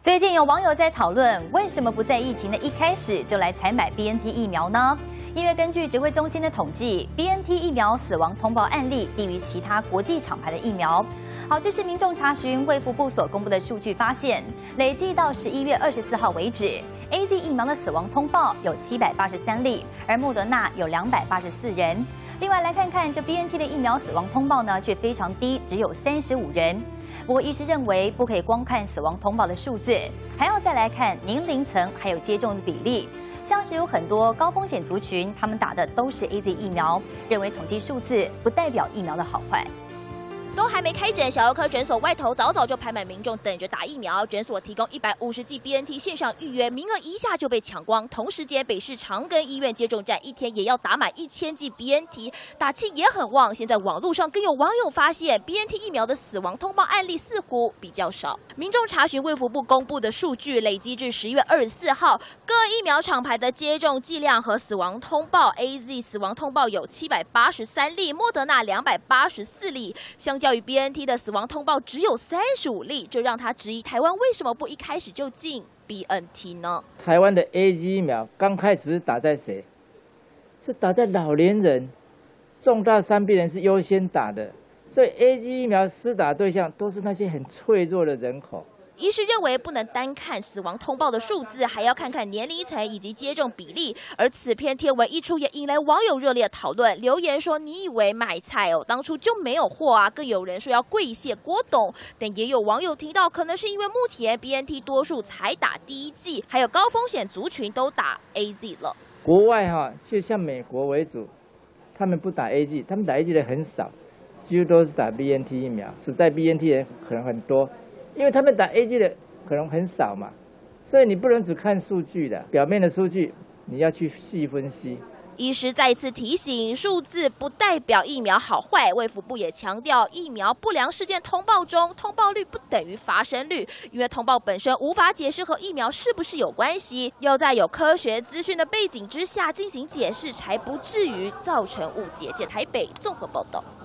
最近有网友在讨论，为什么不在疫情的一开始就来采买 BNT 疫苗呢？因为根据指挥中心的统计 ，BNT 疫苗死亡通报案例低于其他国际厂牌的疫苗。好，这是民众查询卫福部所公布的数据，发现累计到11月24号为止 ，AZ 疫苗的死亡通报有783例，而莫德纳有284人。另外来看看这 BNT 的疫苗死亡通报呢，却非常低，只有35人。 不过，医师认为不可以光看死亡通报的数字，还要再来看年龄层还有接种的比例。像是有很多高风险族群，他们打的都是 AZ 疫苗，认为统计数字不代表疫苗的好坏。 都还没开诊，小儿科诊所外头早早就排满民众等着打疫苗。诊所提供150剂 BNT 线上预约，名额一下就被抢光。同时间，北市长庚医院接种站一天也要打满1000剂 BNT， 打气也很旺。现在网络上更有网友发现 BNT 疫苗的死亡通报案例似乎比较少。民众查询卫福部公布的数据，累积至10月24号，各疫苗厂牌的接种剂量和死亡通报 ，AZ 死亡通报有783例，莫德纳284例，相较于 BNT 的死亡通报只有35例，这让他质疑台湾为什么不一开始就进 BNT 呢？ 台湾的 AZ 疫苗刚开始是打在谁？是打在老年人、重大伤病人是优先打的，所以 AZ 疫苗施打对象都是那些很脆弱的人口。 医师认为，不能单看死亡通报的数字，还要看看年龄层以及接种比例。而此篇贴文一出，也引来网友热烈讨论，留言说：“你以为买菜哦，当初就没有货啊？”更有人说要跪谢郭董。但也有网友提到，可能是因为目前 BNT 多数才打第一剂，还有高风险族群都打 AZ 了。 国外就像美国为主，他们不打 AZ， 他们打 AZ 的很少，几乎都是打 BNT 疫苗，只在 BNT 人可能很多。 因为他们打 AZ 的可能很少嘛，所以你不能只看数据的，表面的数据你要去细分析。 医师再次提醒，数字不代表疫苗好坏。卫福部也强调，疫苗不良事件通报中，通报率不等于发生率，因为通报本身无法解释和疫苗是不是有关系，要在有科学资讯的背景之下进行解释，才不至于造成误解。台北综合报道。